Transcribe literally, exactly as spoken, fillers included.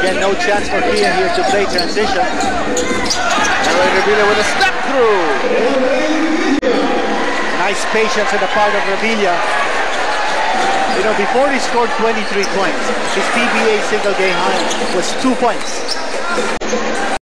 Again, no chance for Kian here to play transition. Eloy Revilla with a step through. Nice patience on the part of Revilla. You know, before he scored twenty-three points, his P B A single game high was two points.